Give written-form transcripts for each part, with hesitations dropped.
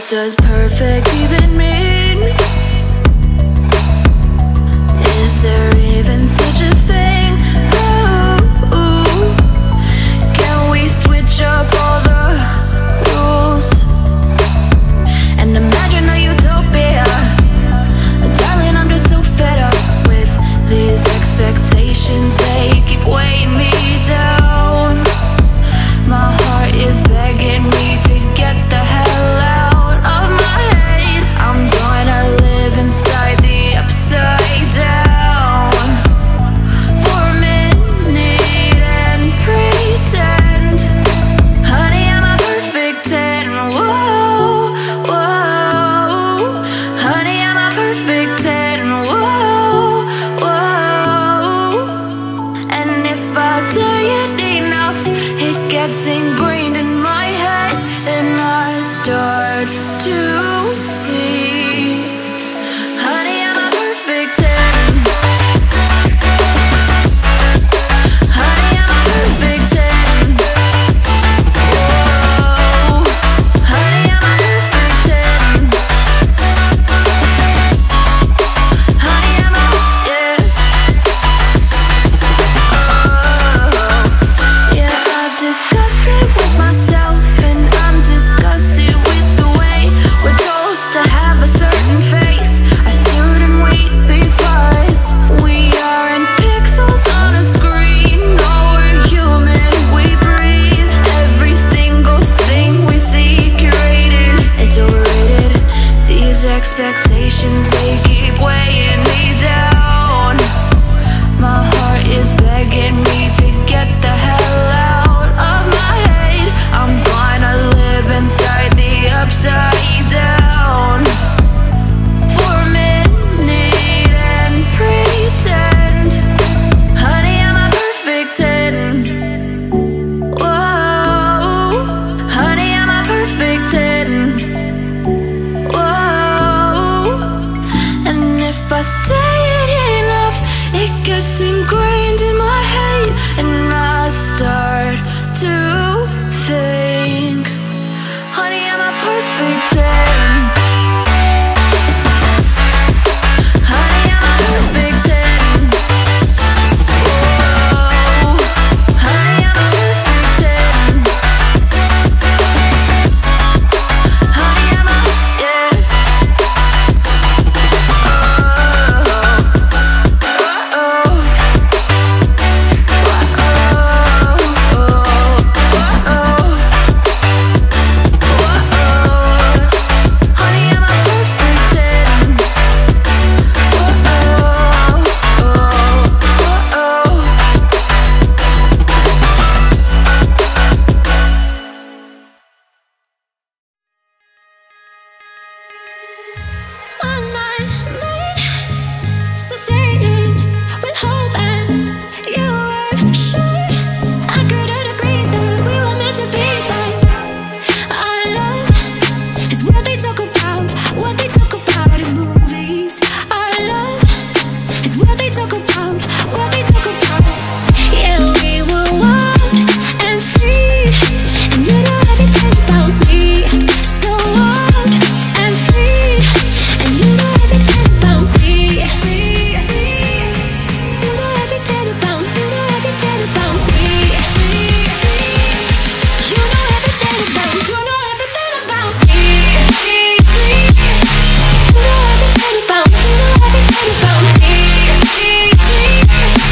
What does perfect even mean? Is there even such a thing? Ooh, can we switch up all the rules and imagine a utopia? Darling, I'm just so fed up with these expectations. They keep weighing me down. My heart is begging me to get the hell out of my head. I'm gonna live inside the upside down for a minute and pretend, honey, I'm a perfect 10. Whoa, whoa, honey, I'm a perfect 10. Whoa, whoa, and if I say it enough, it gets ingrained in my head, and I start to see, honey, I'm a perfect 10. Honey, I'm a perfect 10. Whoa, honey, I'm a perfect 10. Honey, I'm a, yeah. Oh, yeah, I've discussed it with myself, and I'm disgusted with the way we're told to have a certain face, a certain weight, because we aren't pixels on a screen. No, we're human, we breathe. Every single thing we see curated, it's overrated. These expectations, they keep weighing me down. My heart is begging me to get the hell out of my head. I'm gonna live inside the upside down for a minute and pretend, honey, I'm a perfect 10. Whoa, honey, I'm a perfect 10. Whoa, and if I say it enough, it gets ingrained in my head, and I start to think, honey, I'm a perfect 10. Honey, I'm a perfect 10. Whoa, honey, I'm a perfect 10. Honey, I'm a, yeah. On my mind, sustained with hope, and you were sure I couldn't agree that we were meant to be. But our love is what they talk about in movies. Our love is what they talk about, Yeah, we were wild and free, and you know everything about me. So wild and free, and you know everything about me. You know everything about me. You know everything about me. You know everything about me. You know everything about me. You know everything about me. You know everything about me.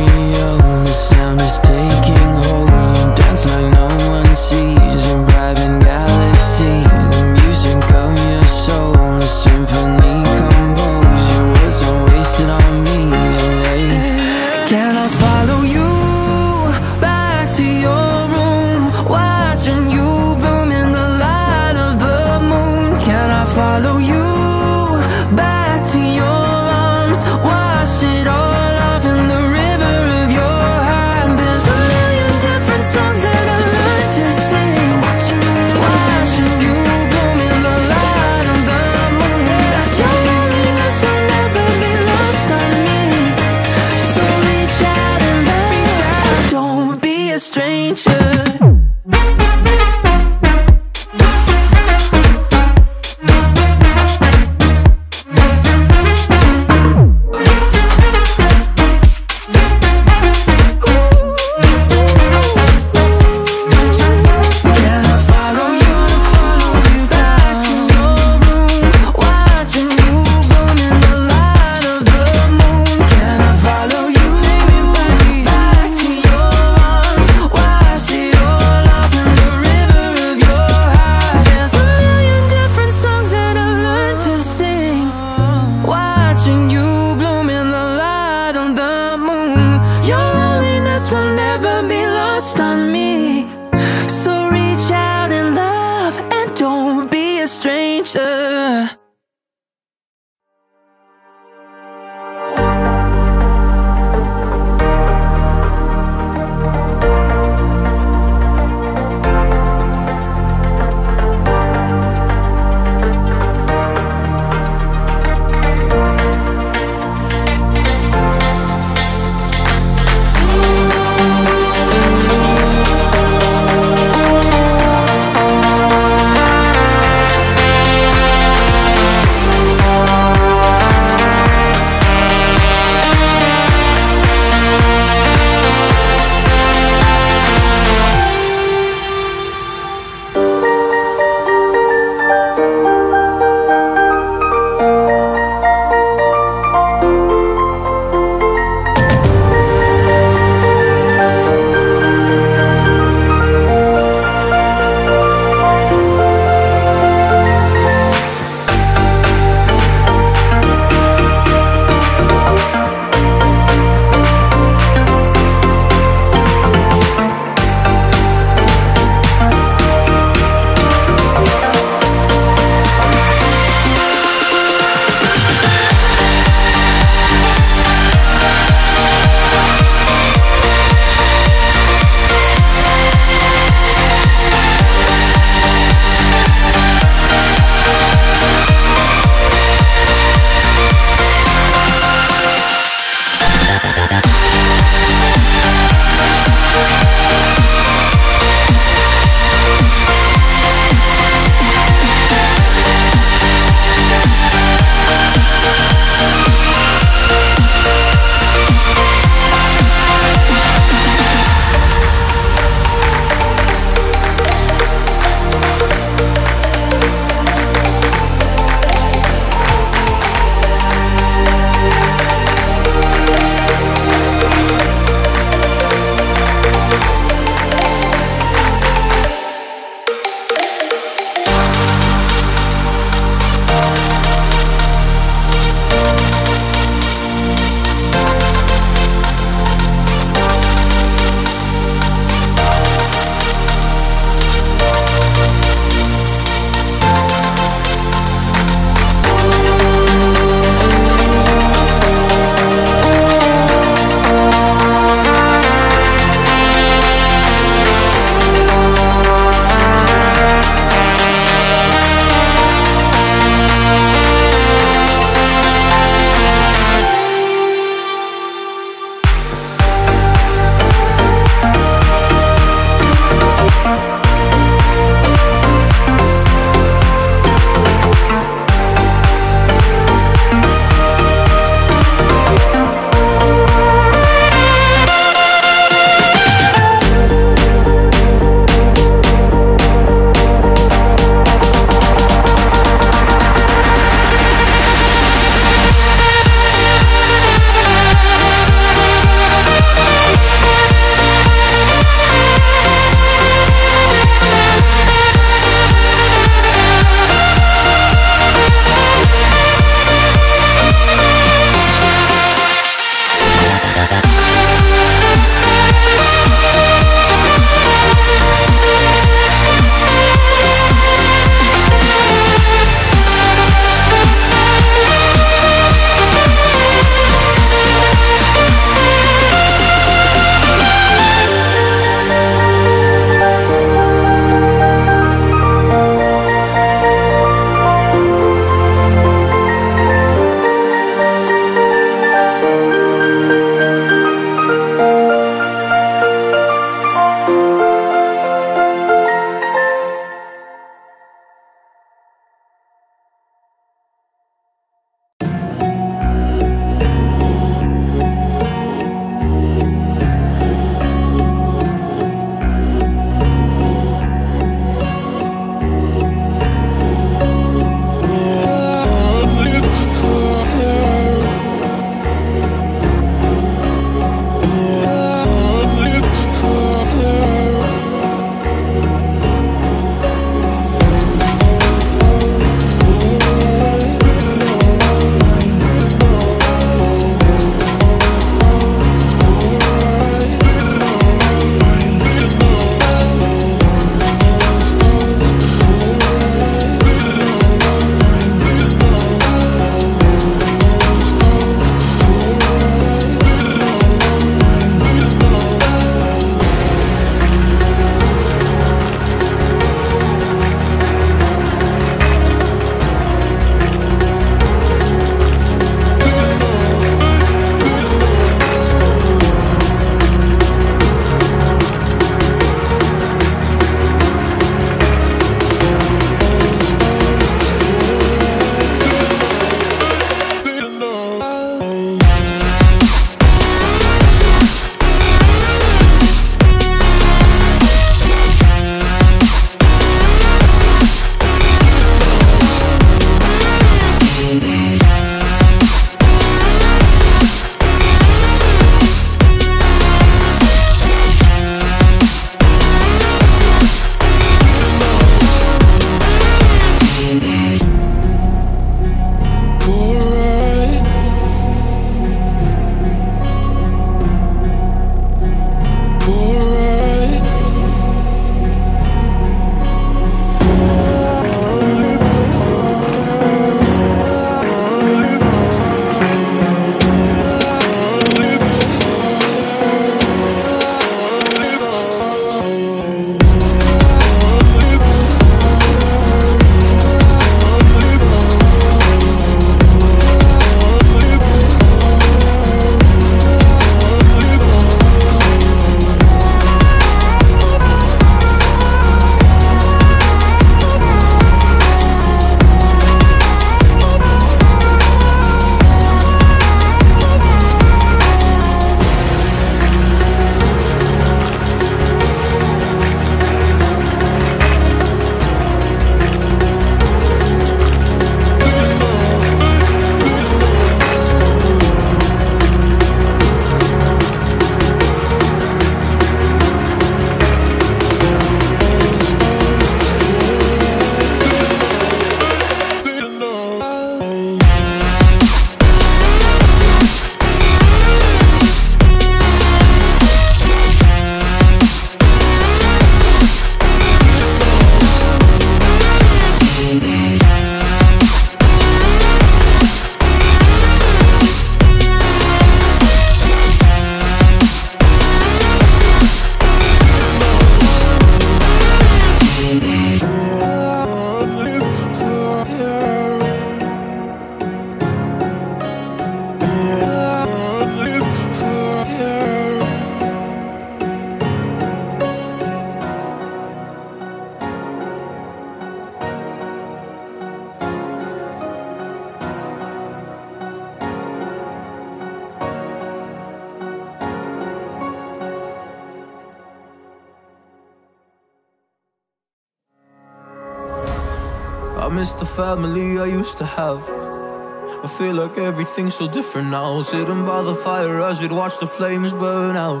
I miss the family I used to have. I feel like everything's so different now. Sitting by the fire as we'd watch the flames burn out.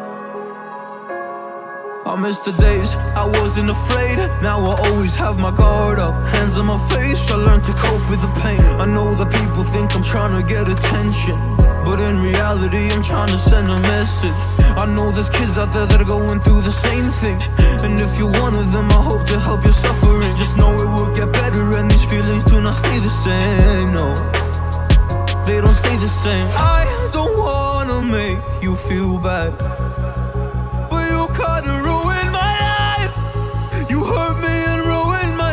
I miss the days I wasn't afraid. Now I always have my guard up, hands on my face. I learned to cope with the pain. I know that people think I'm trying to get attention, but in reality I'm trying to send a message. I know there's kids out there that are going through the same thing, and if you're one of them, I hope to help your suffering. Just know it will get better, and these feelings do not stay the same. No, they don't stay the same. I don't wanna make you feel bad, but you kinda ruined my life. You hurt me and ruined my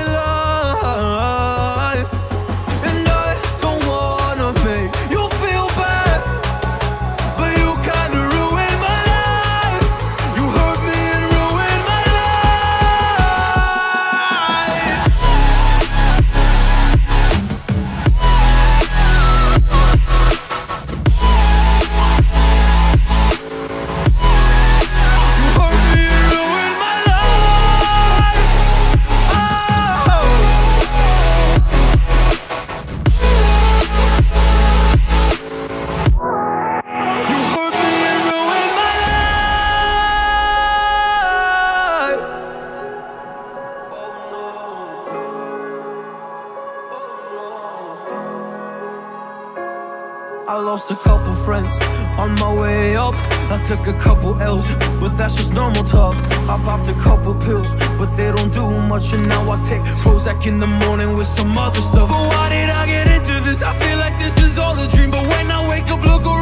life, and I don't wanna make you feel bad, but you kinda ruined my life. You hurt me and ruined my life. You hurt me and ruined my life. Oh. You hurt me and ruined my life. I lost a couple friends on my way up. I took a couple L's, but that's just normal talk. I popped a couple pills, but they don't do much. And now I take Prozac in the morning with some other stuff. But why did I get into this? I feel like this is all a dream, but when I wake up, look around.